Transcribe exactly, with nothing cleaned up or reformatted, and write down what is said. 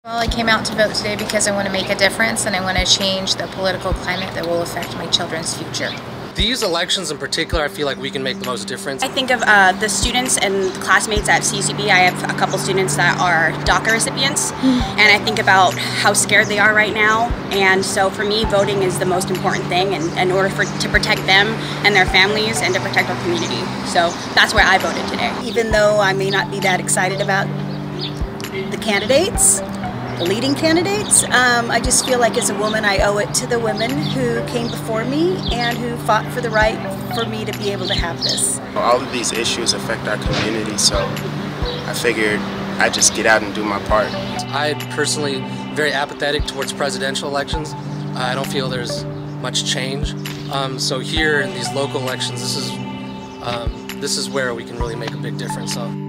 Well, I came out to vote today because I want to make a difference and I want to change the political climate that will affect my children's future. These elections in particular, I feel like we can make the most difference. I think of uh, the students and classmates at C C B. I have a couple students that are DACA recipients, mm-hmm. and I think about how scared they are right now. And so for me, voting is the most important thing in, in order for to protect them and their families and to protect our community. So that's why I voted today. Even though I may not be that excited about the candidates, the leading candidates, um, I just feel like as a woman I owe it to the women who came before me and who fought for the right for me to be able to have this. All of these issues affect our community, so I figured I'd just get out and do my part. I personally am very apathetic towards presidential elections. I don't feel there's much change. Um, so here in these local elections, this is um, this is where we can really make a big difference. So.